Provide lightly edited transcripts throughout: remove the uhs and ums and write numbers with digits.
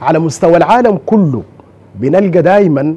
على مستوى العالم كله بنلقى دائما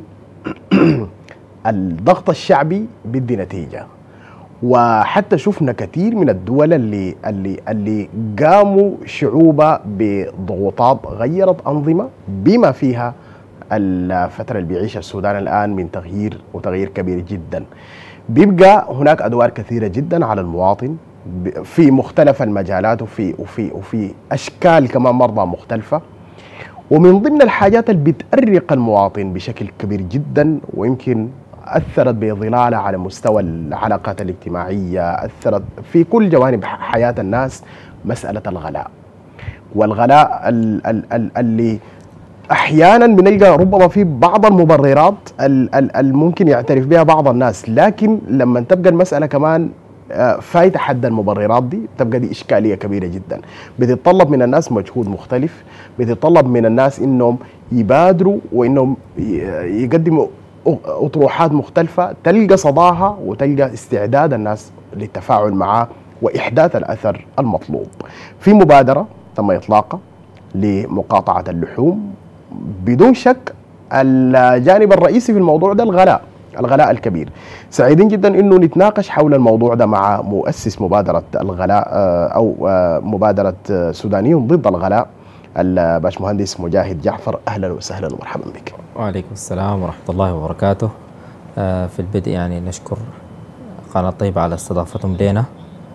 الضغط الشعبي بيدي نتيجة. وحتى شفنا كثير من الدول اللي قاموا شعوبها بضغوطات غيرت أنظمة بما فيها الفترة اللي بيعيشها السودان الآن من تغيير كبير جدا. بيبقى هناك أدوار كثيرة جدا على المواطن في مختلف المجالات وفي أشكال كمان مرضى مختلفة، ومن ضمن الحاجات اللي بتأرق المواطن بشكل كبير جدا ويمكن أثرت بظلالها على مستوى العلاقات الاجتماعية، أثرت في كل جوانب حياة الناس، مسألة الغلاء. والغلاء اللي أحيانا بنلقى ربما في بعض المبررات الممكن يعترف بها بعض الناس، لكن لما تبقى المسألة كمان فايتة حد المبررات دي تبقى دي إشكالية كبيرة جدا. بتتطلب من الناس مجهود مختلف، بتتطلب من الناس إنهم يبادروا وإنهم يقدموا أطروحات مختلفة تلقى صداها وتلقى استعداد الناس للتفاعل معها وإحداث الأثر المطلوب. في مبادرة تم إطلاقها لمقاطعة اللحوم، بدون شك الجانب الرئيسي في الموضوع ده الغلاء الكبير. سعيدين جدا انه نتناقش حول الموضوع ده مع مؤسس مبادرة الغلاء او مبادرة سودانيون ضد الغلاء، الباشمهندس مجاهد جعفر. اهلا وسهلا ومرحبا بك. وعليكم السلام ورحمة الله وبركاته. في البدء يعني نشكر قناة طيبة على استضافتهم لنا،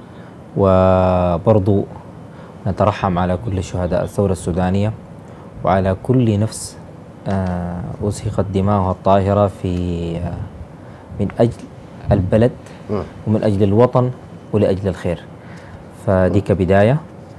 وبرضو نترحم على كل شهداء الثورة السودانية وعلى كل نفس أسهقت دماؤها الطاهرة من أجل البلد ومن أجل الوطن ولأجل الخير. فدي كبداية،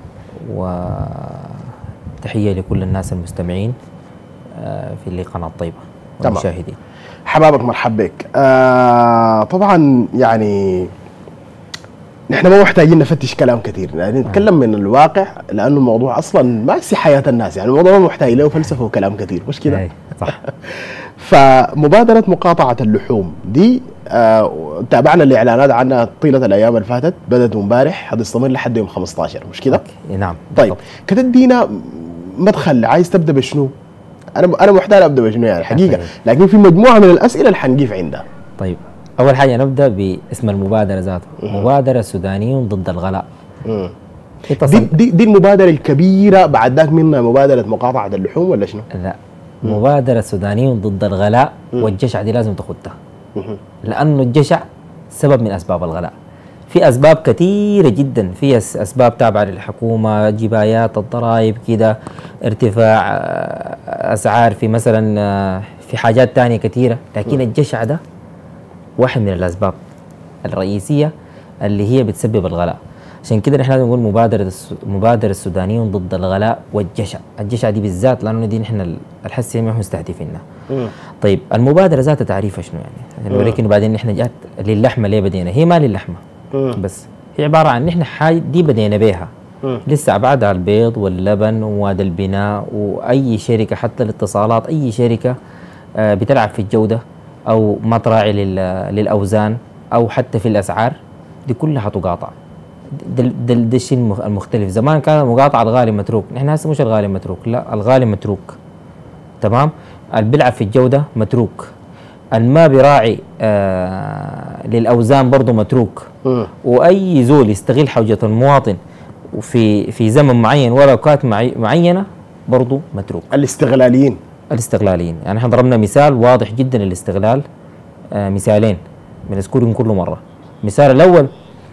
وتحية لكل الناس المستمعين في قناة طيبة والمشاهدين. حبابك مرحب بك. طبعا يعني نحن ما محتاجين نفتش كلام كثير، يعني نتكلم من الواقع، لانه الموضوع اصلا ماسي حياه الناس، يعني الموضوع ما محتاج له فلسفه وكلام كثير، مش كده؟ صح. فمبادره مقاطعه اللحوم دي تابعنا الاعلانات عنها طيله الايام اللي فاتت، بدات امبارح هتستمر لحد يوم 15، مش كده؟ نعم. طيب كتدينا مدخل، عايز تبدا بشنو؟ انا محتاج ابدا بشنو يعني حقيقه، لكن في مجموعه من الاسئله اللي حنقيف عندها. طيب أول حاجة نبدأ باسم المبادرة ذاته، مبادرة سودانيون ضد الغلاء. دي المبادرة الكبيرة، بعد ذاك منها مبادرة مقاطعة اللحوم ولا شنو؟ لا، مبادرة سودانيون ضد الغلاء، والجشع دي لازم تخدها، لأنه الجشع سبب من أسباب الغلاء. في أسباب كثيرة جدا، في أسباب تابعة للحكومة، جبايات الضرائب كده، ارتفاع أسعار في مثلا في حاجات تانية كثيرة، لكن الجشع ده واحد من الأسباب الرئيسية اللي هي بتسبب الغلاء. عشان كده نحن لازم نقول مبادرة السودانيون ضد الغلاء والجشع. الجشع دي بالذات لأنه دي نحن الحسي ما مستهدفينها. طيب المبادرة ذاتها تعريفها شنو يعني؟ ولكن بعدين نحن جات للحمة ليه بدينا؟ هي ما للحمة بس، هي عبارة عن نحن حاجة دي بدينا بيها، لسه بعدها البيض واللبن وهذا البناء وأي شركة حتى الاتصالات، أي شركة بتلعب في الجودة أو ما تراعي للأوزان أو حتى في الأسعار، دي كلها تقاطع. ده الشيء المختلف. زمان كان المقاطعة الغالي متروك، نحن هسه مش الغالي متروك، لا الغالي متروك، تمام؟ اللي بيلعب في الجودة متروك، ما بيراعي للأوزان برضه متروك، وأي زول يستغل حوجة المواطن وفي زمن معين وأوقات معينة برضه متروك. الاستغلاليين يعني احنا ضربنا مثال واضح جدا للاستغلال، مثالين بنذكرهم كل مرة. المثال الأول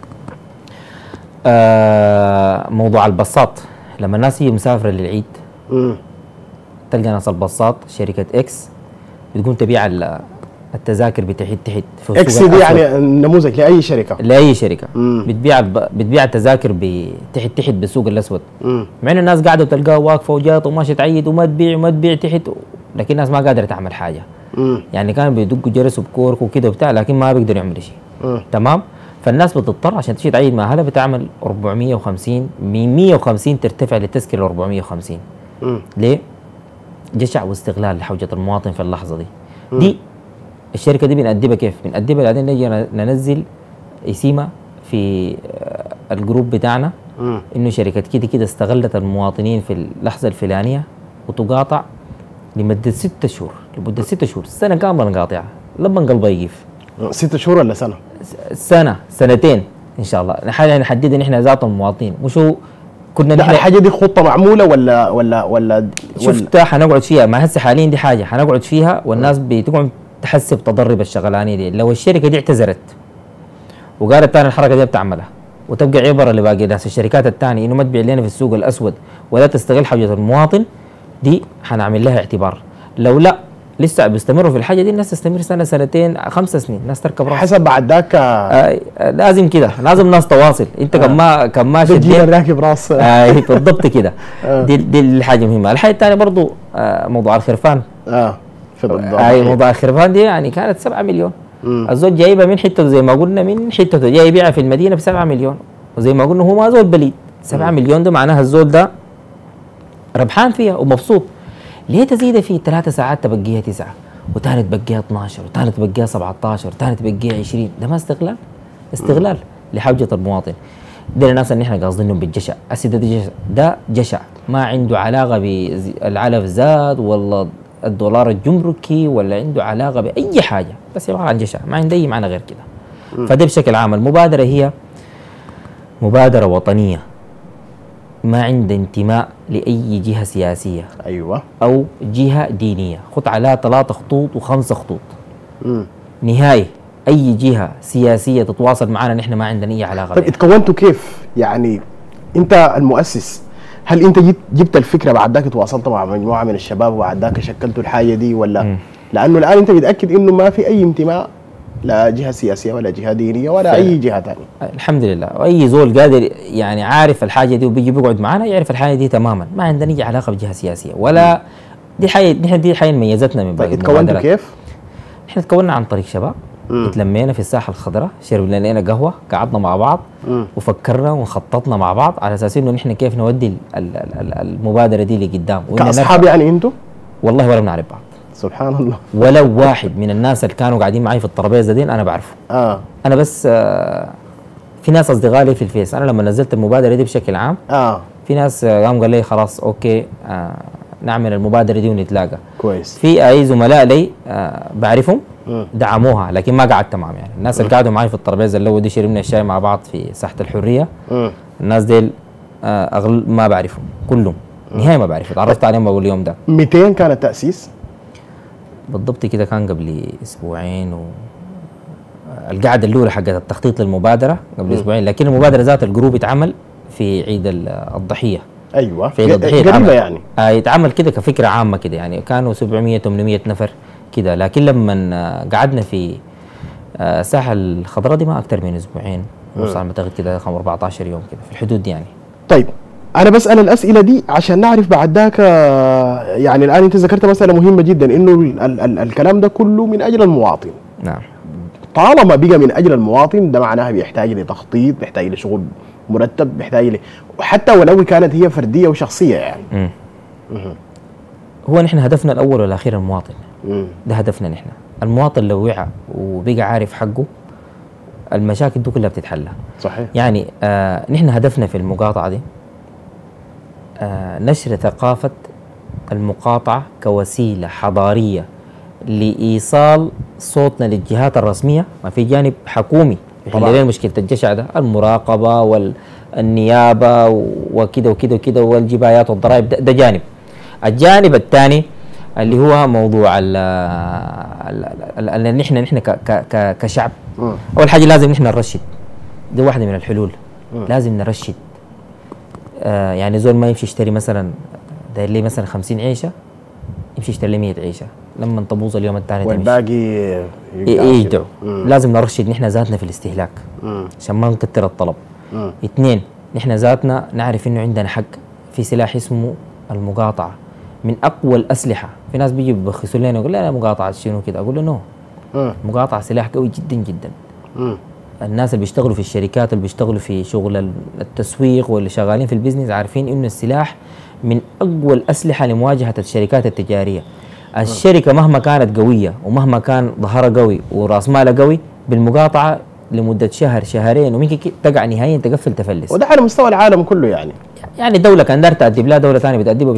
موضوع الباصات، لما الناس هي مسافرة للعيد تلقى ناس الباصات شركة اكس بتقوم تبيع التذاكر بتحت في اكس دي يعني نموذج لأي شركة بتبيع التذاكر تحت بالسوق الأسود، مع إن الناس قاعدة تلقاها واقفة وجات وماشية تعيد وما تبيع تحت، لكن الناس ما قادرة تعمل حاجة. يعني كانوا بيدقوا جرس وبكورك وكده وبتاع، لكن ما بيقدروا يعملوا شيء. تمام؟ فالناس بتضطر عشان تمشي تعيد مع هذا بتعمل 450 من 150 ترتفع للتذكرة 450. ليه؟ جشع واستغلال لحوجة المواطن في اللحظة دي. دي الشركة دي بنأدبها كيف؟ بنأدبها بعدين نجي ننزل اسيمة في الجروب بتاعنا انه شركة كده استغلت المواطنين في اللحظة الفلانية وتقاطع لمدة 6 شهور، لمدة 6 شهور، سنة كاملة نقاطعها لما قلبها يقف. 6 شهور ولا سنة؟ سنة سنتين ان شاء الله. حاجة نحددها نحن ذاتهم المواطنين، مش هو كنا لا نحن الحاجة دي خطة معمولة ولا شفتها حنقعد فيها. ما هسه حاليا دي حاجة حنقعد فيها والناس بتقعد تحسب تضرب الشغلانية دي. لو الشركة دي اعتذرت وقالت تاني الحركة دي بتعملها وتبقى عبرة لباقي ناس الشركات الثانية انه ما تبيع لنا في السوق الاسود ولا تستغل حاجة المواطن دي، حنعمل لها اعتبار. لو لا لسه بيستمروا في الحاجة دي، الناس تستمر سنة سنتين 5 سنين، الناس تركب راسها. حسب بعد ذاك لازم كده، لازم ناس تواصل. انت كم ما تجي راكب راس بالضبط كده. دي الحاجة مهمة. الحاجة الثانية برضو موضوع الخرفان. في موضوع الخرفان دي يعني كانت 7 مليون. الزول جايبها من حته زي ما قلنا، من حته جاي يبيعها في المدينه ب 7 مليون، وزي ما قلنا هو ما زول بليد. 7 مليون ده معناها الزول ده ربحان فيها ومبسوط. ليه تزيد فيه 3 ساعات تبقيها 9 وثاني تبقيها 12 وثاني تبقيها 17 وثاني تبقيها 20؟ ده ما استغلال؟ استغلال لحوجه المواطن. ده الناس اللي احنا قاصدينهم بالجشع. ده جشع ما عنده علاقه بالعلف زاد ولا الدولار الجمركي ولا عنده علاقه باي حاجه، بس عباره عن جشع، ما عنده اي معنى غير كده. فده بشكل عام المبادره هي مبادره وطنيه ما عندها انتماء لاي جهه سياسيه ايوه او جهه دينيه. خط عليها 3 خطوط و5 خطوط نهائي. اي جهه سياسيه تتواصل معنا نحن ما عندنا اي علاقه. طيب اتكونتوا كيف؟ يعني انت المؤسس، هل انت جبت الفكره بعد ذاك تواصلت مع مجموعه من الشباب وبعد ذاك شكلتوا الحاجه دي ولا لانه الان انت متاكد انه ما في اي انتماء لا جهه سياسيه ولا جهه دينيه ولا اي جهه ثانيه؟ الحمد لله. واي زول قادر يعني عارف الحاجه دي وبيجي بيقعد معنا يعرف الحاجه دي تماما، ما عندنا اي علاقه بجهه سياسيه ولا دي حاجه. نحن دي حاجه ميزتنا من باقي المبادرات. اتكونتوا كيف؟ احنا تكوننا عن طريق شباب اتلمينا في الساحه الخضراء، شربنا لنا قهوه، قعدنا مع بعض وفكرنا وخططنا مع بعض على اساس انه نحن كيف نودي المبادره دي لقدام. كاصحاب يعني انتم؟ والله ولا بنعرف بعض. سبحان الله. ولو واحد من الناس اللي كانوا قاعدين معي في الترابيزه دي انا بعرفه. انا بس في ناس اصدقاء لي في الفيس. انا لما نزلت المبادره دي بشكل عام في ناس قام قال لي خلاص اوكي نعمل المبادره دي ونتلاقى. كويس. في اي زملاء لي بعرفهم دعموها، لكن ما قعدت معهم. يعني الناس اللي قعدوا معي في الترابيزه اللي هو دي شربنا الشاي مع بعض في ساحه الحريه، الناس ديل ما بعرفهم كلهم نهائي، ما بعرف. تعرفت عليهم اول يوم ده. 200 كان التاسيس بالضبط كده، كان قبل اسبوعين. القعده الاولى حقت التخطيط للمبادره قبل اسبوعين، لكن المبادره ذات الجروب اتعمل في عيد الضحيه. ايوه في عيد الضحيه قريبه يعني. يتعمل كده كفكره عامه كده، يعني كانوا 700 800 نفر كده. لكن لما قعدنا في الساحه الخضراء دي ما اكثر من اسبوعين ونص على ما اعتقد كده، 14 يوم كده في الحدود دي يعني. طيب انا بسال الاسئله دي عشان نعرف بعد ذاك. يعني الان انت ذكرت مساله مهمه جدا انه الكلام ده كله من اجل المواطن. نعم. طالما بقى من اجل المواطن ده معناها بيحتاج لتخطيط، بيحتاج لشغل مرتب، بيحتاج حتى ولو كانت هي فرديه وشخصيه يعني. هو نحن هدفنا الاول والاخير المواطن. ده هدفنا نحن. المواطن لو وعى وبقى عارف حقه المشاكل دي كلها بتتحل. صحيح. يعني نحن هدفنا في المقاطعه دي نشر ثقافه المقاطعه كوسيله حضاريه لايصال صوتنا للجهات الرسميه. ما في جانب حكومي يحل لنا مشكله الجشع ده، المراقبه والنيابه وكده وكده وكده والجبايات والضرائب، ده جانب. الجانب الثاني اللي هو موضوع نحن كشعب. اول حاجه لازم نحن نرشد، دي واحده من الحلول. لازم نرشد. يعني زول ما يمشي يشتري مثلا داير لي مثلا 50 عيشه يمشي يشتري لي 100 عيشه، لما تبوظ اليوم الثاني والباقي يدعوا. لازم نرشد نحن ذاتنا في الاستهلاك عشان ما نكتر الطلب. 2 نحن ذاتنا نعرف انه عندنا حق في سلاح اسمه المقاطعه، من اقوى الاسلحه. في ناس بيجي بيبخسوا لنا يقول لا مقاطعه شنو كده، اقول له نو، مقاطعه سلاح قوي جدا جدا. الناس اللي بيشتغلوا في الشركات اللي بيشتغلوا في شغل التسويق واللي شغالين في البيزنس عارفين انه السلاح من اقوى الاسلحه لمواجهه الشركات التجاريه. الشركه مهما كانت قويه ومهما كان ظهرها قوي وراس مالها قوي، بالمقاطعه لمده شهر شهرين وممكن تقع نهائيا تقفل تفلس. وده على مستوى العالم كله يعني. يعني دوله كان دار تأدب لها دوله ثانيه بتأدبها بشنو؟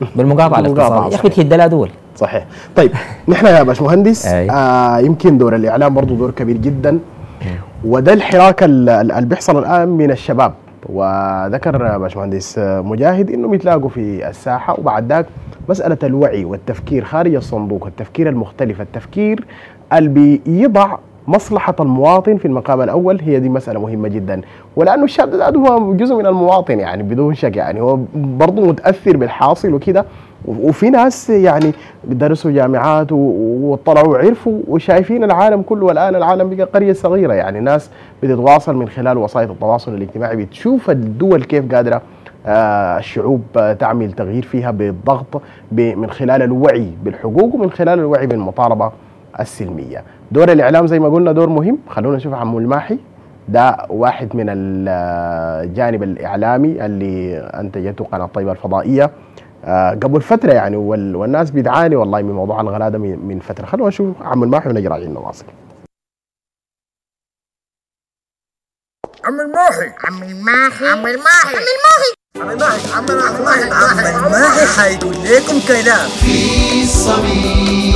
بالمقاطعه الاقتصاديه يا اخي بتهد لها دول. صحيح. طيب نحن يا باشمهندس يمكن دور الاعلام برضه دور كبير جدا، وده الحراك اللي بيحصل الان من الشباب. وذكر باشمهندس مجاهد انهم يتلاقوا في الساحه، وبعد ذاك مساله الوعي والتفكير خارج الصندوق، التفكير المختلف، التفكير اللي بيضع مصلحة المواطن في المقام الأول، هي دي مسألة مهمة جدا. ولأنه الشاب ده هو جزء من المواطن يعني بدون شك، يعني هو برضه متأثر بالحاصل وكده. وفي ناس يعني درسوا جامعات واطلعوا وعرفوا وشايفين العالم كله، والآن العالم بقى قرية صغيرة، يعني ناس بتتواصل من خلال وسائل التواصل الاجتماعي، بتشوف الدول كيف قادرة الشعوب تعمل تغيير فيها بالضغط من خلال الوعي بالحقوق ومن خلال الوعي بالمطالبة السلمية. دور الإعلام زي ما قلنا دور مهم. خلونا نشوف عمو الماحي، ده واحد من الجانب الإعلامي اللي أنتجته قناة طيبة الفضائية قبل فترة يعني، والناس بتعاني والله من موضوع الغلاء ده من فترة. خلونا نشوف عمو الماحي ونجي راجعين نواصل. عم الماحي عم الماحي عم الماحي عم الماحي عم الماحي عم الماحي عم الماحي حيقول لكم كلام في الصميم.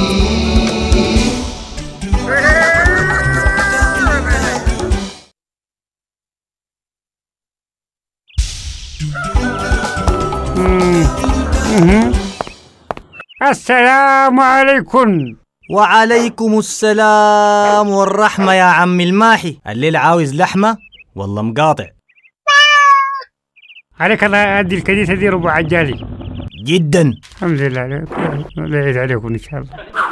السلام عليكم. وعليكم السلام والرحمة يا عم الماحي. الليل عاوز لحمة والله مقاطع. عليك الله أدي الكديسة دي ربع عجالي جدا. الحمد لله عليكم، الله يعيد عليكم إن شاء الله.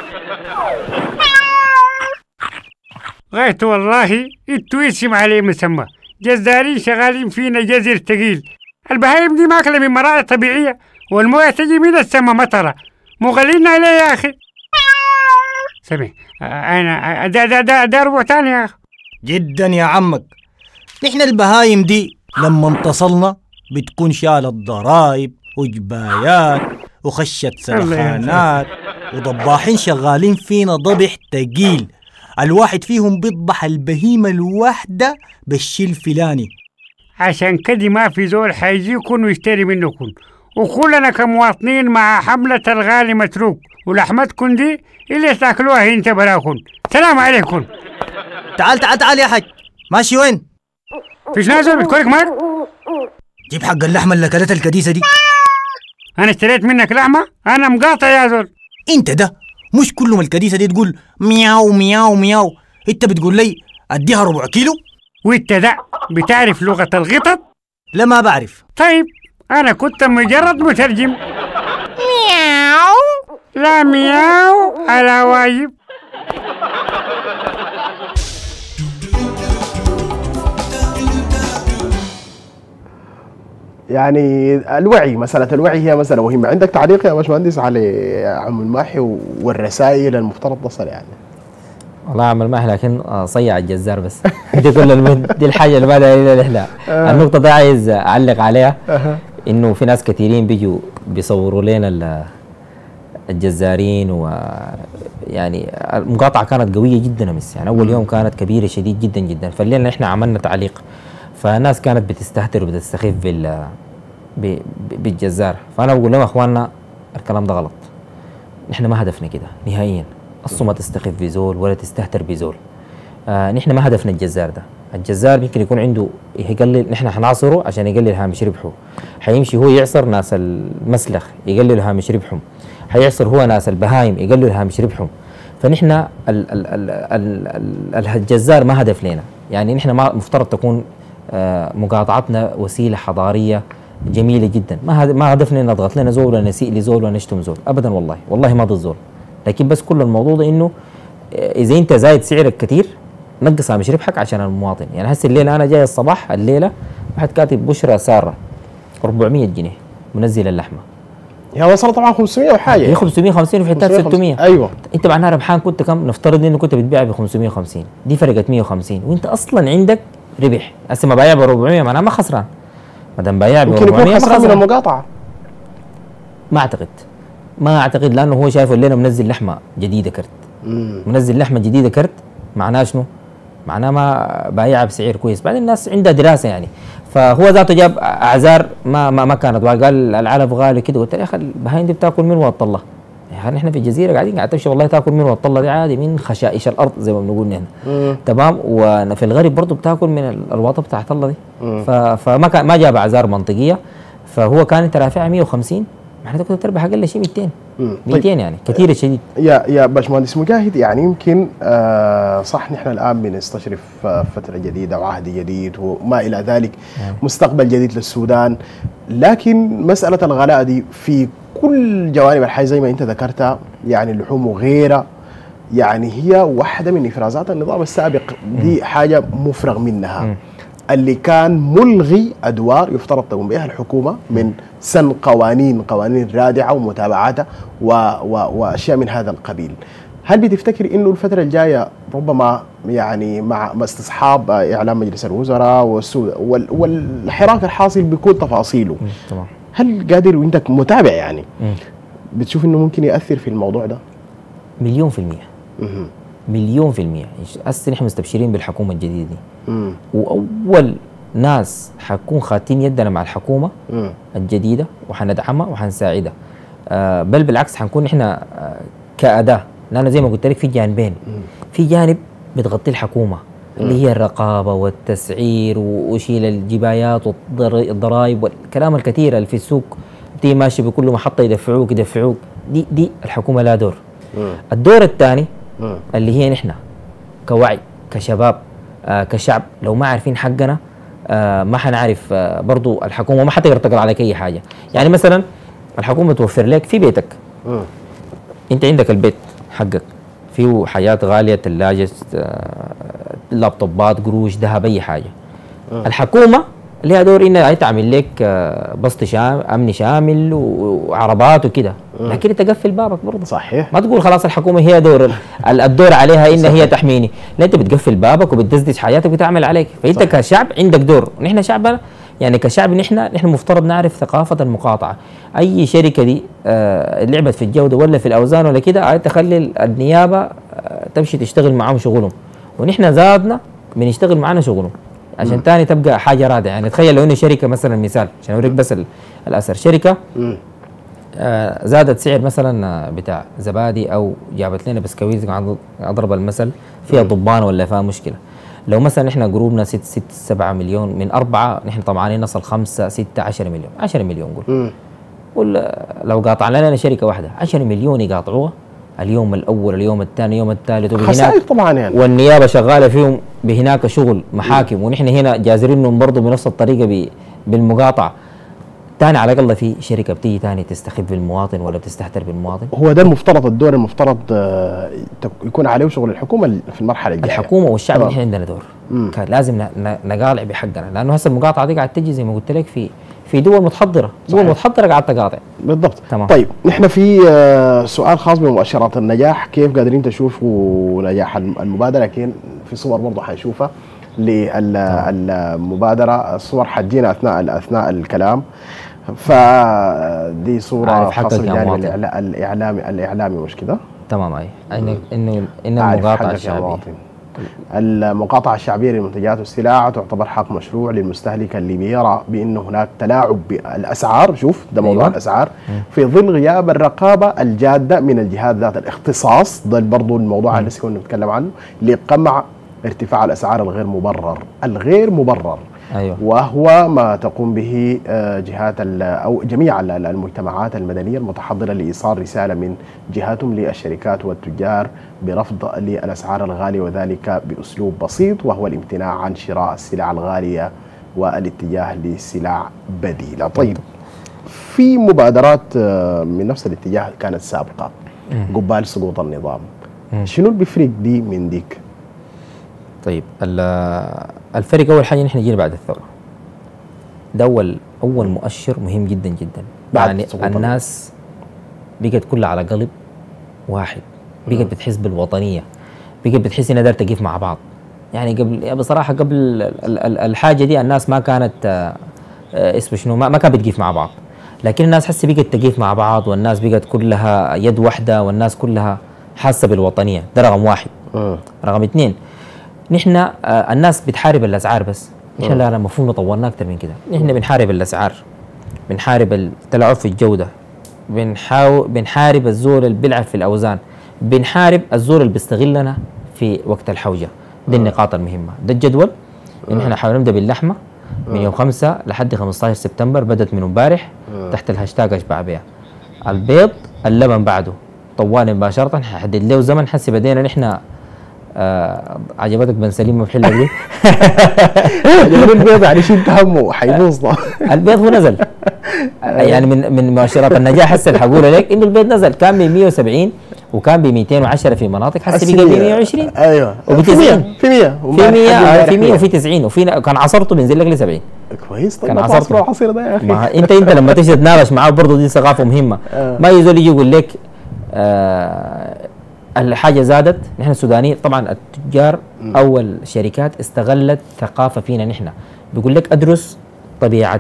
غاية والله انتوا اسم عليه مسمى، جزارين شغالين فينا جزر تقيل. البهايم دي ماكلة من مراعي طبيعية، والمويه تجي من السما مطرة، مغلين عليه يا أخي. سمع أنا ده ربع تاني يا أخي. جدا يا عمك. نحن البهايم دي لما انتصلنا بتكون شالت ضرائب وجبايات وخشت سلخانات، وضباحين شغالين فينا ضبح تقيل. الواحد فيهم بيضبح البهيمة الواحدة بالشي الفلاني. عشان كده ما في زول حيجيكم ويشتري منكم، وكلنا كمواطنين مع حملة الغالي متروك، ولحمتكم دي اللي تاكلوها انت براكم. سلام عليكم. تعال يا حاج. ماشي وين؟ فيش نازل بتكونك مات؟ جيب حق اللحمة اللي اكلتها الكديسة دي. انا اشتريت منك لحمة؟ انا مقاطع يا زول. انت ده مش كل ما الكديسة دي تقول مياو مياو مياو انت بتقول لي اديها ربع كيلو؟ وانت ده بتعرف لغة القطط؟ لا ما بعرف. طيب انا كنت مجرد مترجم. مياو لا مياو على واجب. يعني الوعي، مسألة الوعي هي مسألة مهمة. عندك تعليق يا باشمهندس على عم الماحي والرسائل المفترض تصل يعني؟ والله عم الماحي لكن صيع الجزار بس. دي دي الحاجة اللي بعدها إلى الإحلاء. النقطة دي عايز أعلق عليها، إنه في ناس كثيرين بيجوا بيصوروا لنا الجزارين، ويعني المقاطعة كانت قوية جدا أمس، يعني أول يوم كانت كبيرة شديد جدا جدا. فالليلة إحنا عملنا تعليق، فالناس كانت بتستهتر وبتستخف بالجزار. فأنا بقول لهم أخواننا الكلام ده غلط، نحن ما هدفنا كده نهائيا. أصلا ما تستخف بزول ولا تستهتر بزول. نحن ما هدفنا الجزار ده. الجزار يمكن يكون عنده يقلل، نحن حنعصره عشان يقلل هامش ربحه. حيمشي هو يعصر ناس المسلخ يقلل هامش ربحهم، حيعصر هو ناس البهايم يقلل هامش ربحهم. فنحن الجزار ما هدف لنا، يعني نحن ما مفترض تكون مقاطعتنا وسيله حضاريه جميله جدا. ما هدفنا نضغط لنا زول ولا نسيء لزول ولا نشتم زول ابدا، والله ما ضد زول. لكن بس كل الموضوع ده انه اذا انت زايد سعرك كثير نقص هامش ربحك عشان المواطن. يعني هسه الليله انا جاي الصباح الليله واحد كاتب بشرى ساره 400 جنيه منزل اللحمه، هي وصلت طبعا 500 وحاجه، هي 550 وفي حتات 600. ايوه انت معناها ربحان كنت كم؟ نفترض انه كنت بتبيع ب 550، دي فرقت 150 وانت اصلا عندك ربح. هسه ما بايع ب 400 معناها ما خسران، ما دام بايع ب 400 ممكن يكون خسران من المقاطعه. ما اعتقد لانه هو شايف الليله منزل لحمه جديده كرت. منزل لحمه جديده كرت معناه شنو؟ معناه ما بايعها بسعر كويس. بعدين الناس عندها دراسه يعني، فهو ذاته جاب اعذار ما كانت، قال العلف غالي كده. قلت له يا اخي البهايم دي بتاكل من وط الله، يعني احنا في الجزيره قاعد تمشي والله تاكل من وط الله دي عادي، من خشائش الارض زي ما بنقول نحن. تمام. وفي الغرب برضه بتاكل من الوطه بتاعت الله دي. فما ما جاب اعذار منطقيه. فهو كان انت رافعها 150، معناته كنت تربح اقل شيء 200. 200 يعني كثير شديد. يا باشمهندس مجاهد، يعني يمكن صح نحن الان بنستشرف فتره جديده وعهد جديد وما الى ذلك، مستقبل جديد للسودان، لكن مساله الغلاء دي في كل جوانب الحياه زي ما انت ذكرتها، يعني اللحوم وغيرها، يعني هي واحده من افرازات النظام السابق، دي حاجه مفرغ منها. اللي كان ملغي ادوار يفترض تقوم بها الحكومه من سن قوانين رادعه ومتابعاتها واشياء من هذا القبيل. هل بتفتكر انه الفتره الجايه ربما يعني مع استصحاب اعلام مجلس الوزراء والحراك الحاصل بكل تفاصيله، طبعا، هل قادر وانت متابع يعني بتشوف انه ممكن ياثر في الموضوع ده؟ 1,000,000%. 1,000,000%. هسه نحن مستبشرين بالحكومه الجديده دي. واول ناس حكون خاتين يدنا مع الحكومه الجديده، وحندعمها وحنساعدها. بل بالعكس حنكون نحن كاداه، لانه زي ما قلت لك في جانبين. في جانب بتغطي الحكومه اللي هي الرقابه والتسعير وشيل الجبايات والضرائب والكلام الكثير اللي في السوق، دي ماشي بكل محطه يدفعوك. دي الحكومه لا دور. الدور الثاني اللي هي نحن كوعي كشباب كشعب، لو ما عارفين حقنا ما حنعرف برضو الحكومه ما حتقدر تقرا عليك اي حاجه. يعني مثلا الحكومه توفر لك في بيتك، انت عندك البيت حقك فيه حاجات غاليه، ثلاجه، لابتوبات، قروش، ذهب، اي حاجه. الحكومه لها دور انها تعمل لك بسط امني شامل وعربات وكده، لكن انت تقفل بابك برضه. صحيح. ما تقول خلاص الحكومه هي دور الدور عليها ان هي تحميني، لا انت بتقفل بابك وبتدزدش حياتك وبتعمل عليك. فانت صحيح. كشعب عندك دور، ونحن شعبنا يعني كشعب نحن مفترض نعرف ثقافه المقاطعه. اي شركه دي لعبت في الجوده ولا في الاوزان ولا كده، تخلي النيابه تمشي تشتغل معاهم شغلهم، ونحن زادنا بنشتغل معانا شغلهم عشان تاني تبقى حاجه رادعه. يعني تخيل لو انه شركه مثلا، مثال عشان اوريك بس الاثر، شركه زادت سعر مثلا بتاع زبادي او جابت لنا بسكويت، اضرب المثل، فيها ضبان ولا فيها مشكله. لو مثلا احنا جروبنا 6-7 مليون، من 4 نحن طمعانين نصل 5-6-10 مليون، 10 مليون قول لو قاطع لنا شركه واحده 10 مليون يقاطعوها اليوم الاول، اليوم الثاني، اليوم الثالث، خسائر طبعا يعني. والنيابه شغاله فيهم بهناك شغل محاكم، ونحن هنا جازرينهم برضه بنفس الطريقه بالمقاطعه. ثاني على الاقل في شركه بتيجي ثاني تستخف بالمواطن ولا بتستهتر بالمواطن. هو ده المفترض، الدور المفترض يكون عليه شغل الحكومه في المرحله الجايه. الحكومه والشعب نحن عندنا دور، كان لازم نقاطع بحقنا، لانه هسه المقاطعه دي قاعد تجي زي ما قلت لك في دول متحضره، دول متحضره قاعد تقاطع. بالضبط. تمام. طيب نحن في سؤال خاص بمؤشرات النجاح، كيف قادرين تشوفوا نجاح المبادره؟ كين في صور برضه حنشوفها للمبادره، الصور حتجينا اثناء الكلام. فدي صوره خاصه بالجانب الاعلامي مش كده؟ تمام. اي انه المقاطعه الشعبيه، المقاطعة الشعبية للمنتجات والسلع تعتبر حق مشروع للمستهلك اللي بيرى بأنه هناك تلاعب بالأسعار. شوف ده موضوع الأسعار في ظل غياب الرقابة الجادة من الجهات ذات الاختصاص. ده برضو الموضوع اللي كنا نتكلم عنه، لقمع ارتفاع الأسعار الغير مبرر. أيوة. وهو ما تقوم به جهات أو جميع المجتمعات المدنية المتحضرة لإيصال رسالة من جهاتهم للشركات والتجار برفض للأسعار الغالية، وذلك بأسلوب بسيط، وهو الامتناع عن شراء السلع الغالية والاتجاه لسلع بديلة. طيب في مبادرات من نفس الاتجاه كانت سابقة قبال سقوط النظام، شنو اللي بيفرق دي من ديك؟ طيب الفرق اول حاجه نحن جينا بعد الثوره، ده اول مؤشر مهم جدا جدا. يعني الناس بقت كلها على قلب واحد، بقت بتحس بالوطنيه، بقت بتحس انها دايره تقف مع بعض. يعني قبل بصراحه قبل الحاجه دي الناس ما كانت اسمه شنو، ما كانت بتقف مع بعض، لكن الناس حسي بقت تقف مع بعض، والناس بقت كلها يد واحده، والناس كلها حاسه بالوطنيه. ده رقم واحد. رقم اثنين، نحن الناس بتحارب الاسعار بس، نحن لا المفروض نطورنا اكثر من كده. نحن بنحارب الاسعار، بنحارب التلاعب في الجوده، بنحارب الزول اللي بيلعب في الاوزان، بنحارب الزول اللي بيستغلنا في وقت الحوجه. دي النقاط المهمه. ده الجدول ان احنا حاول نبدا باللحمه من يوم 5 لحد 15 سبتمبر، بدات من امبارح تحت الهاشتاج اشبع بيها. البيض اللبن بعده طوال مباشره، حدد له زمن. حسي بدينا نحن عجبتك بن سليم محلك دي؟ عجبني البيض يعني شيء همه حيبوظ. البيض هو نزل يعني من مؤشرات النجاح. هسه اللي حقول لك انه البيض نزل، كان ب 170 وكان ب 210 في مناطق، هسه بقى ب 120. ايوه وب 90 في 100 في 100 وفي 90 وفي كان عصرته بينزل لك ل 70. كويس. طيب كان ما عصرته تعصروا العصير ده يا اخي. ما انت لما تيجي تتناقش معاه برضه دي ثقافه مهمه. ما يزول يجي يقول لك الحاجه زادت. نحن السودانيين طبعا التجار او الشركات استغلت ثقافه فينا نحن، بيقول لك ادرس طبيعه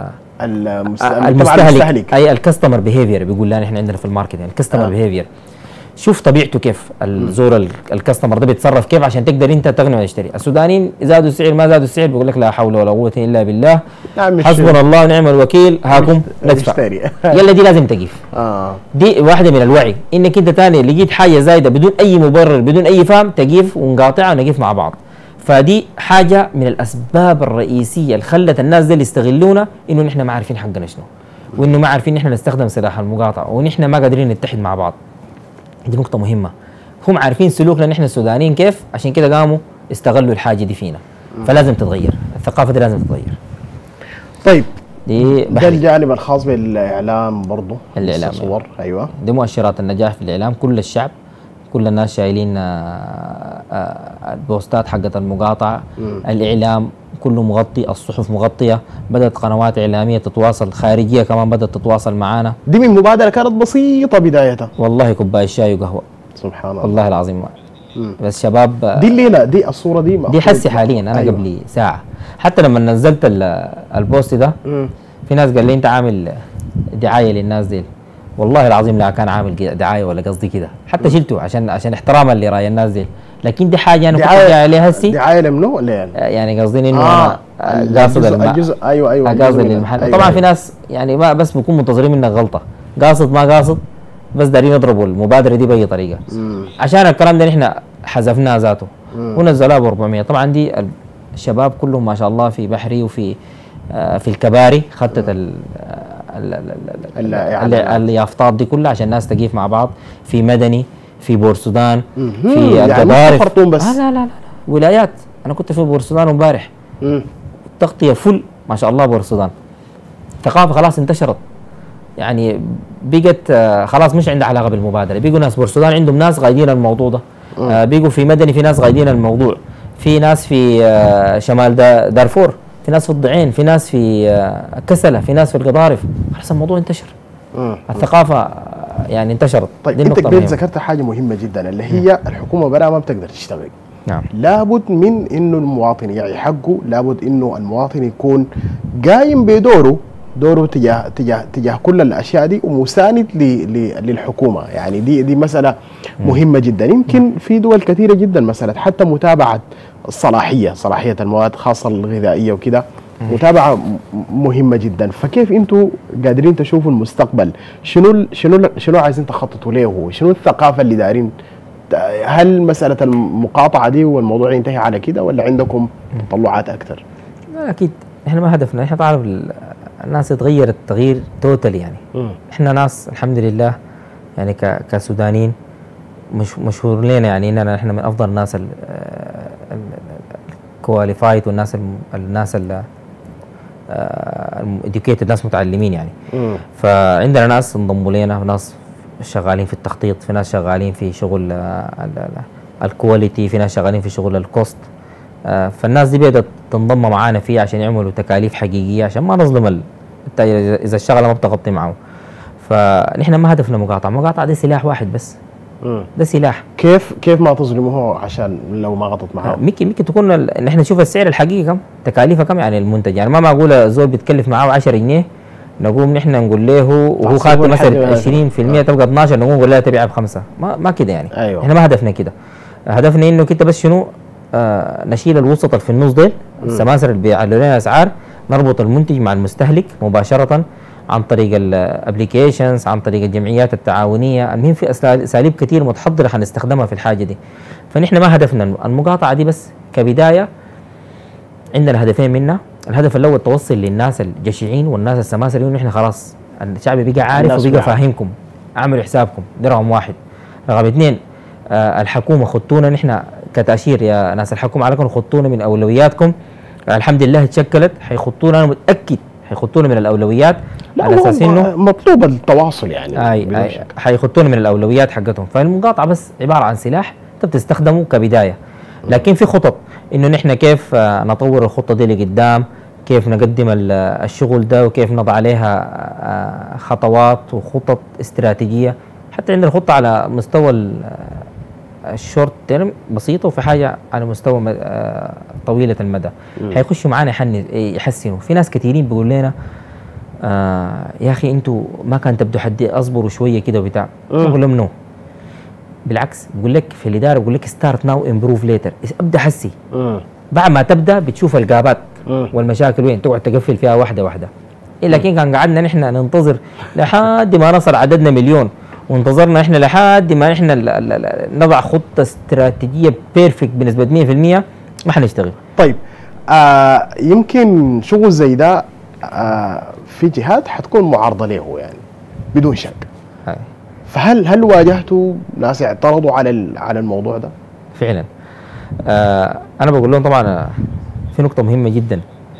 المستهلك، اي الكاستمر بيهيفير. بيقول لنا نحن عندنا في الماركتنج الكاستمر بيهيفير، شوف طبيعته كيف، الزور الكاستمر ده بيتصرف كيف عشان تقدر انت تقنعه يشتري. السودانيين زادوا السعر ما زادوا السعر بيقول لك لا حول ولا قوه الا بالله، حسبنا الله ونعم الوكيل، هاكم ندفع. يلا دي لازم تقيف. دي واحده من الوعي، انك انت ثاني لقيت حاجه زايده بدون اي مبرر بدون اي فهم تقيف ونقاطعها ونقيف مع بعض. فدي حاجه من الاسباب الرئيسيه اللي خلت الناس دي اللي يستغلونا، انه نحن ما عارفين حقنا شنو، وانه ما عارفين نحن نستخدم سلاح المقاطعه، ونحن ما قادرين نتحد مع بعض. دي نقطة مهمة. هم عارفين سلوكنا نحن السودانيين كيف، عشان كده قاموا استغلوا الحاجة دي فينا. فلازم تتغير، الثقافة دي لازم تتغير. طيب دي ده الجانب الخاص بالاعلام برضه. الاعلام صور ايوه. دي مؤشرات النجاح في الاعلام. كل الشعب كل الناس شايلين البوستات حقت المقاطعة. الاعلام كله مغطي، الصحف مغطية، بدأت قنوات إعلامية تتواصل، خارجية كمان بدأت تتواصل معانا. دي من مبادرة كانت بسيطة بدايتها، والله كوباية شاي وقهوة. سبحان الله والله العظيم. بس شباب دي الليلة دي الصورة دي حسي حاليا أنا أيوة. قبل ساعة حتى لما نزلت البوست ده في ناس قال لي أنت عامل دعاية للناس دي. والله العظيم لا كان عامل دعاية ولا قصدي كده، حتى شلته عشان احتراما لراي الناس دي. لكن دي حاجه انا كنت جاي عليها هسي. دعايه لمنو ولا يعني قصدي انه انا قاصد الجزء ايوه قاصد للمحل. طبعا في ناس يعني ما بس بيكون منتظرين منك غلطه، قاصد ما قاصد، بس دارين يضربوا المبادره دي باي طريقه. عشان الكلام ده نحن حذفناه ذاته ونزلوها ب 400. طبعا دي الشباب كلهم ما شاء الله في بحري وفي في الكباري خطت اليافطات دي كلها عشان الناس تقيف مع بعض. في مدني، في بورسودان، في يعني خرطوم بس. لا ولايات. انا كنت في بورسودان امبارح، تغطيه فل ما شاء الله. بورسودان ثقافه خلاص انتشرت، يعني بقت خلاص مش عندها علاقه بالمبادره. بيجوا ناس بورسودان عندهم ناس قايدين الموضوع ده، بيجوا في مدني في ناس قايدين الموضوع، في ناس في شمال دارفور، في ناس في الضعين، في ناس في كسلة، في ناس في القضارف. خلاص الموضوع انتشر، الثقافة يعني انتشرت. طيب انت كنت ذكرت حاجة مهمة جدا اللي هي الحكومة برا ما بتقدر تشتغل. نعم. لابد من انه المواطن يعي حقه، لابد انه المواطن يكون قايم بدوره، دوره تجاه كل الاشياء دي ومساند للحكومة. يعني دي مسألة مهمة جدا. يمكن في دول كثيرة جدا مسألة حتى متابعة صلاحية المواد خاصة الغذائية وكده، متابعة مهمة جدا. فكيف انتم قادرين تشوفوا المستقبل؟ شنو عايزين تخططوا له؟ شنو الثقافة اللي دايرين؟ هل مسألة المقاطعة دي والموضوع ينتهي على كده ولا عندكم تطلعات أكثر؟ لا أكيد احنا ما هدفنا، احنا تعرف الناس تغيرت تغيير توتال. يعني احنا ناس الحمد لله يعني كسودانيين مشهور لنا يعني اننا احنا من افضل الناس الكواليفايد والناس الناس الاديوكيتد، ناس متعلمين يعني. فعندنا ناس انضموا لنا، وناس شغالين في التخطيط، في ناس شغالين في شغل الكواليتي، في ناس شغالين في شغل الكوست. فالناس دي بدأت تنضم معانا فيه عشان يعملوا تكاليف حقيقيه، عشان ما نظلم اذا الشغله ما بتغطي معه. فنحن ما هدفنا مقاطعه دي سلاح واحد بس. ده سلاح. كيف ما تظلموه عشان لو ما غطت معاه؟ ممكن تكون نحن نشوف السعر الحقيقي كم، تكاليفه كم يعني المنتج. يعني ما معقوله زول بيتكلف معاه 10 جنيه نقوم نحن نقول له وهو خاطر مثلا 20% تبقى 12 نقول له لا تبيعها ب5. ما كده يعني. أيوة. احنا ما هدفنا كده، هدفنا انه كده بس شنو نشيل الوسط اللي في النص ديل السماسرة اللي بيعلوا لنا اسعار، نربط المنتج مع المستهلك مباشرة عن طريق الابليكيشنز، عن طريق الجمعيات التعاونية. المهم في اساليب كثير متحضرة حنستخدمها في الحاجة دي. فنحن ما هدفنا المقاطعة دي بس كبداية، عندنا هدفين منها. الهدف الاول توصل للناس الجشعين والناس السماسرة انه نحن خلاص الشعب بقى عارف وبقى فاهمكم، اعملوا حسابكم، ده رقم واحد. رقم اثنين الحكومة خطونا نحن كتأشير يا ناس الحكومة عليكم خطونا من أولوياتكم. الحمد لله اتشكلت، حيخطونا أنا متأكد حيخطونا من الأولويات على أساس إنه مطلوب التواصل يعني. حيخطونا من الأولويات حقتهم. فالمقاطعة بس عبارة عن سلاح أنت بتستخدمه كبداية، لكن في خطط إنه نحن كيف نطور الخطة دي لقدام، كيف نقدم الشغل ده، وكيف نضع عليها خطوات وخطط استراتيجية. حتى عندنا خطة على مستوى الشورت تيرم بسيطه، وفي حاجه على مستوى طويله المدى. حيخشوا معانا يحسنوا. في ناس كثيرين بيقول لنا يا اخي انتوا ما كان تبدو حد اصبروا شويه كده وبتاع. بقول لهم نو، بالعكس بقول لك في الاداره بقول لك ستارت ناو امبروف ليتر، ابدا حسي. بعد ما تبدا بتشوف الجابات والمشاكل وين، تقعد تقفل فيها واحده واحده. لكن كان قعدنا نحن ننتظر لحد ما نصل عددنا مليون، وانتظرنا احنا لحد ما احنا نضع خطه استراتيجيه بيرفكت بنسبه 100%، ما حنشتغل. طيب يمكن شغل زي ده في جهات حتكون معارضه له يعني بدون شك. فهل واجهتوا ناس اعترضوا على الموضوع ده؟ فعلا انا بقول لهم طبعا في نقطه مهمه جدا.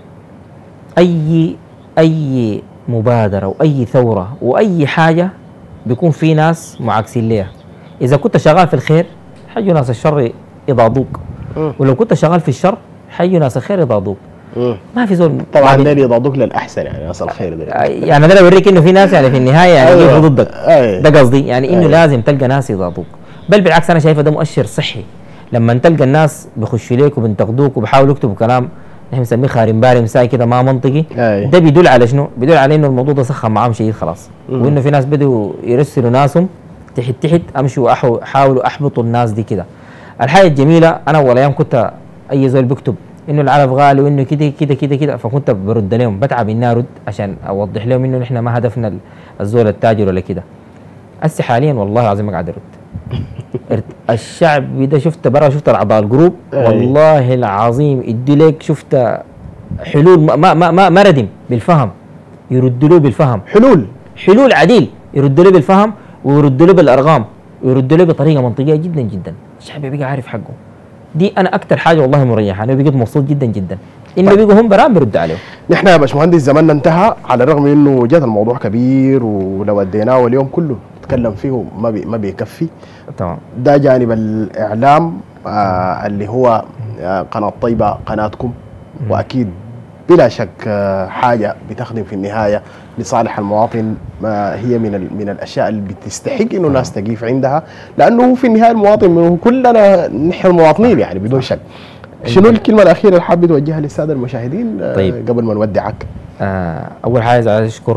اي مبادره واي ثوره واي حاجه بيكون في ناس معاكسين ليها. اذا كنت شغال في الخير حيجوا ناس الشر يضادوك، ولو كنت شغال في الشر حيجوا ناس الخير يضادوك. ما في زول طبعا ده يضادوك للاحسن يعني ناس الخير ده. يعني انا بوريك انه في ناس يعني في النهايه يعني يقفوا ضدك. ده قصدي يعني انه لازم تلقى ناس يضادوك. بل بالعكس انا شايفه ده مؤشر صحي لما تلقى الناس بيخشوا ليك وبينتقدوك وبيحاولوا يكتبوا كلام نحن بنسميه خارم بارم ساي كده ما منطقي. ده بيدل على شنو؟ بيدل على انه الموضوع ده سخن معاهم شديد خلاص، وانه في ناس بدوا يرسلوا ناسهم تحت امشوا حاولوا احبطوا الناس دي كده. الحاجه الجميله انا اول ايام كنت اي زول بيكتب انه العلف غالي وانه كده كده كده كده، فكنت برد لهم، بتعب اني ارد عشان اوضح لهم انه نحن ما هدفنا الزول التاجر ولا كده. هسه حاليا والله العظيم ما قاعد ارد. الشعب ده شفت برا، شفت الاعضاء الجروب والله العظيم ادي لك، شفت حلول ما ردم بالفهم، يردوا له بالفهم، حلول عديل يردوا له بالفهم ويردوا له بالارقام ويردوا له بطريقه منطقيه جدا جدا. الشعب بيبقى عارف حقه. دي انا اكثر حاجه والله مريحه، انا بقيت مبسوط جدا جدا انه بيجوا هم برام بيردوا عليه. نحن يا باشمهندس زماننا انتهى، على الرغم انه جات الموضوع كبير ولو اديناه اليوم كله نتكلم فيه ما بيكفي. تمام. ده جانب الاعلام اللي هو قناه طيبه قناتكم، واكيد بلا شك حاجه بتخدم في النهايه لصالح المواطن، هي من الاشياء اللي بتستحق انه الناس تقيف عندها، لانه في النهايه المواطن كلنا نحن المواطنين يعني بدون شك. شنو الكلمه الاخيره اللي حابب توجهها للساده المشاهدين طيب. قبل ما نودعك؟ اول حاجه عايز اشكر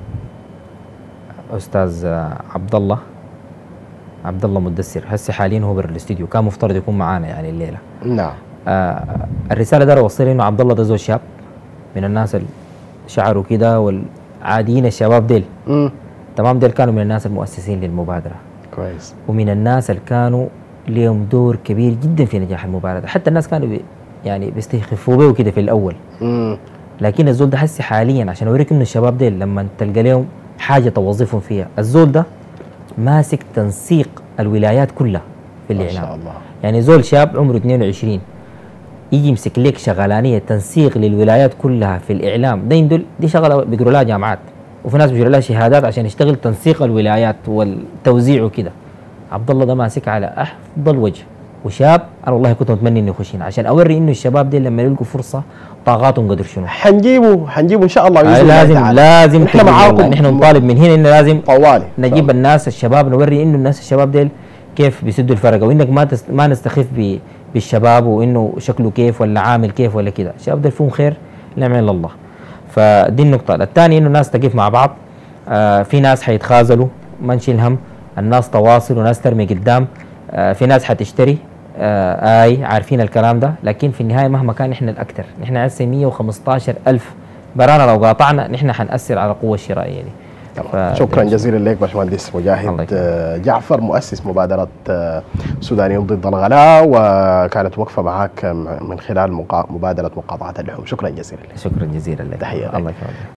استاذ عبد الله مدثر، هسه حاليا هو بالاستديو، كان مفترض يكون معانا يعني الليله. نعم. الرساله ده اوصلها انه عبد الله ده زول شاب من الناس اللي شعروا كده والعاديين الشباب ديل. تمام. ديل كانوا من الناس المؤسسين للمبادره. كويس. ومن الناس اللي كانوا لهم دور كبير جدا في نجاح المبادره، حتى الناس كانوا يعني بيستخفوا به كده في الاول. لكن الزول ده هسه حاليا عشان اوريك انه الشباب ديل لما تلقى لهم حاجه توظفهم فيها، الزول ده ماسك تنسيق الولايات كلها في الاعلام. ما شاء الله. يعني زول شاب عمره 22 يجي يمسك لك شغلانيه تنسيق للولايات كلها في الاعلام، ده يدل دي شغله بيقروا لها جامعات، وفي ناس بيقروا لها شهادات عشان يشتغل تنسيق الولايات والتوزيع وكده. عبد الله ده ماسك على افضل وجه وشاب. انا والله كنت متمني انه يخش هنا عشان اوري انه الشباب دي لما يلقوا فرصه طاقاتهم قدر شنو. حنجيبه ان شاء الله باذن الله. لازم نحن معاكم. نحن نطالب من هنا انه لازم طوالي نجيب الناس الشباب، نوري انه الناس الشباب ديل كيف بيسدوا الفرقه، وانك ما نستخف بالشباب وانه شكله كيف ولا عامل كيف ولا كده. الشباب ديل فيهم خير نعمل الا الله. فدي النقطه. الثانيه انه الناس تقف مع بعض. في ناس حيتخاذلوا ما نشيل هم، الناس تواصل وناس ترمي قدام. في ناس حتشتري عارفين الكلام ده، لكن في النهايه مهما كان نحن الاكثر، نحن هسه 115,000 برانا لو قاطعنا نحن حنأثر على القوه الشرائيه دي. شكرا جزيلا لك باشمهندس مجاهد جعفر، مؤسس مبادره سودانيون ضد الغلاء، وكانت وقفه معك من خلال مبادره مقاطعه اللحوم. شكرا جزيلا لك. شكرا جزيلا لك. تحيه. الله يكرمك.